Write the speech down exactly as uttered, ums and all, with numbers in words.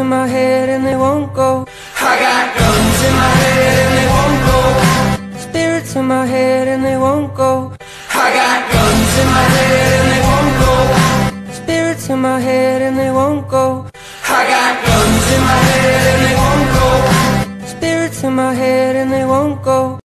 in my head and they won't go. I got guns in my head and they won't go. Spirits in my head and they won't go. I got guns in my head and they won't go. Spirits in my head and they won't go. I got guns in my head and they won't go. Spirits in my head and they won't go.